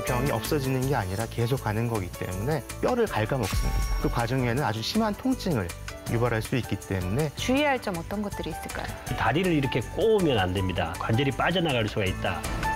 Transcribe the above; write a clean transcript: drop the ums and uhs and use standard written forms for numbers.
병이 없어지는 게 아니라 계속 가는 거기 때문에 뼈를 갉아먹습니다. 그 과정에는 아주 심한 통증을 유발할 수 있기 때문에 주의할 점 어떤 것들이 있을까요? 다리를 이렇게 꼬으면 안 됩니다. 관절이 빠져나갈 수가 있다.